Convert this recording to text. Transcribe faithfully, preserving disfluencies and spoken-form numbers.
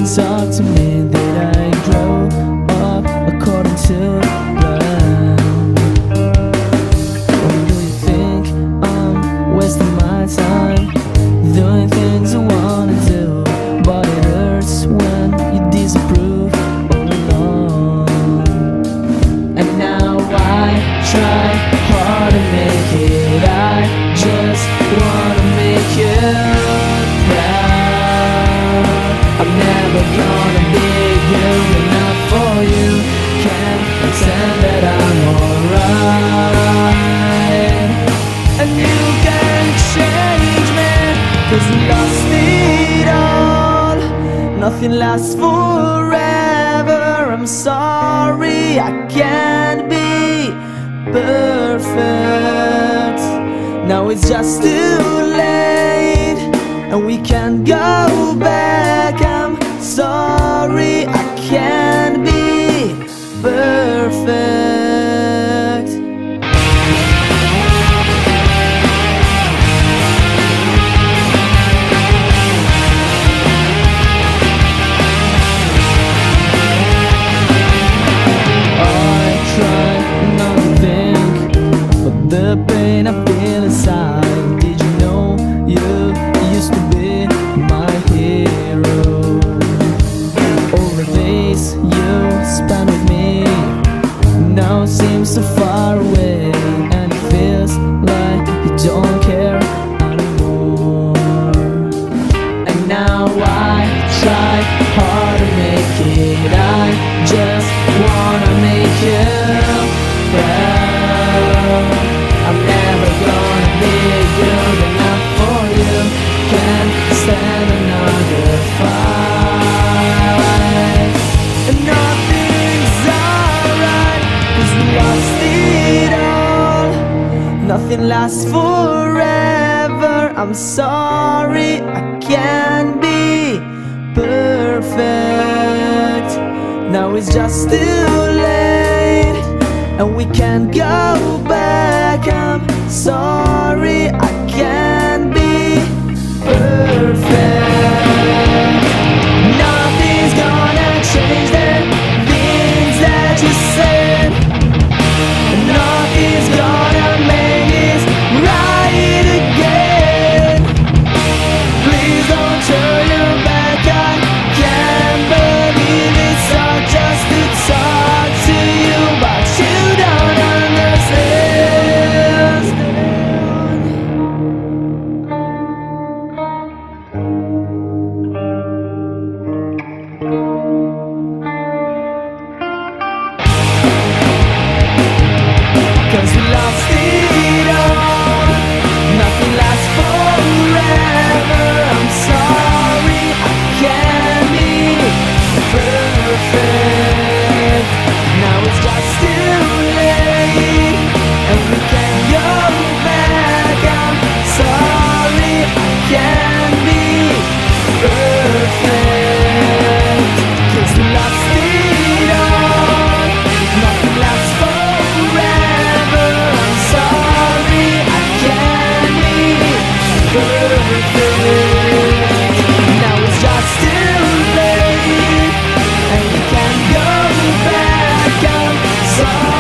talk to me that I grow up according to plan. Or do you think I'm wasting my time doing things I wanna do? But it hurts when you disapprove all along. And now I try hard to make it, I just wanna make you proud. I'm never gonna be good enough for you, can't pretend that I'm alright. And you can change me, cause we lost it all. Nothing lasts forever, I'm sorry I can't be perfect. Now it's just too late, and we can't go back. I'm sorry I can't be perfect. I try not to think but the pain I feel inside. Did you know you used to be my hero? All the days you spent with me now seem so far away, and it feels like you don't care anymore. And now I try hard to make it, I just wanna make you proud. I'm never gonna be good enough for you, can't stand another fight. And nothing's alright, cause we lost it all. Nothing lasts forever, I'm sorry I can't be perfect. Now it's just too late, and we can't go back. I'm sorry I can't be perfect. Nothing's gonna change the things that you said. Nothing's gonna make it right again. Please don't turn your back, I can't believe it's all just to talk to you, but you don't understand. Cause we lost it all, nothing lasts forever. I'm sorry I can't be perfect. Now it's just too late, and we can't go back. I'm sorry I can't be perfect. Cause we lost it all, nothing lasts forever. I'm sorry I can't be perfect. Now it's just too late, and we can't go back. I'm sorry